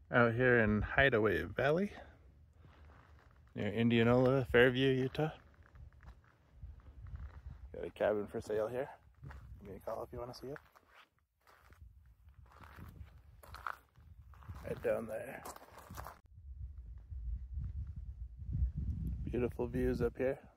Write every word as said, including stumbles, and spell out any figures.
Out here in Hideaway Valley near Indianola, Fairview, Utah. Got a cabin for sale here. Give me a call if you want to see it. Right down there. Beautiful views up here.